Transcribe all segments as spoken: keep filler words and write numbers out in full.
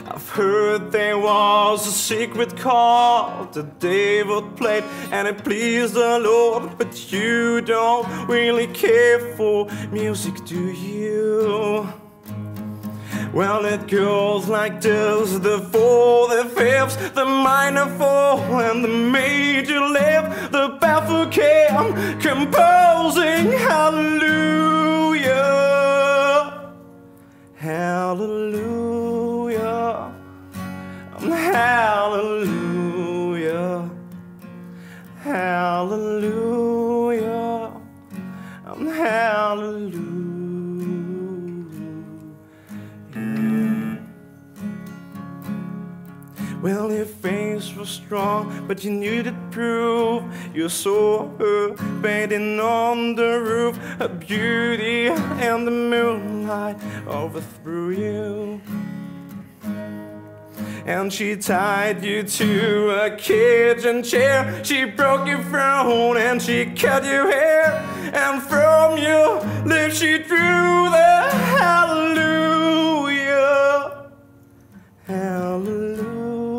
I've heard there was a secret chord that David played and it pleased the Lord, but you don't really care for music, do you? Well, it goes like this: the four, the fifths, the minor four, and the major left, the baffled cam composing hallelujah, hallelujah, hallelujah, hallelujah, hallelujah. Well, your face was strong, but you needed proof. You saw her bathing on the roof, her beauty and the moonlight overthrew you. And she tied you to a kitchen chair, she broke your throne and she cut your hair, and from your lips she drew the hallelujah, hallelujah.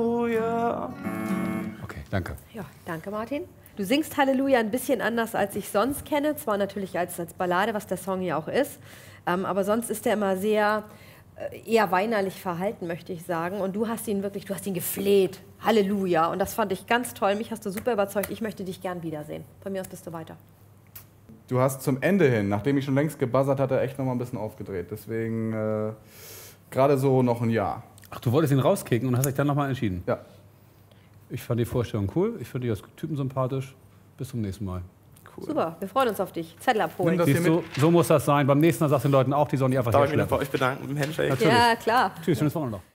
Danke. Ja, danke, Martin. Du singst Halleluja ein bisschen anders, als ich sonst kenne. Zwar natürlich als, als Ballade, was der Song ja auch ist, ähm, aber sonst ist er immer sehr, äh, eher weinerlich verhalten, möchte ich sagen. Und du hast ihn wirklich, du hast ihn gefleht. Halleluja. Und das fand ich ganz toll. Mich hast du super überzeugt. Ich möchte dich gern wiedersehen. Von mir aus bist du weiter. Du hast zum Ende hin, nachdem ich schon längst gebuzzert hatte, echt noch mal ein bisschen aufgedreht. Deswegen äh, gerade so noch ein Ja. Ach, du wolltest ihn rauskicken und hast dich dann nochmal entschieden? Ja. Ich fand die Vorstellung cool, ich finde dich als Typen sympathisch. Bis zum nächsten Mal. Cool. Super, wir freuen uns auf dich. Zettel abholen. Siehst du, so muss das sein. Beim nächsten Mal sagst du den Leuten auch, die sollen die einfach Darf ich mich herschleppen. noch bei euch bedanken mit dem Handshake? Ja, klar. Tschüss, schönes Wochenende noch.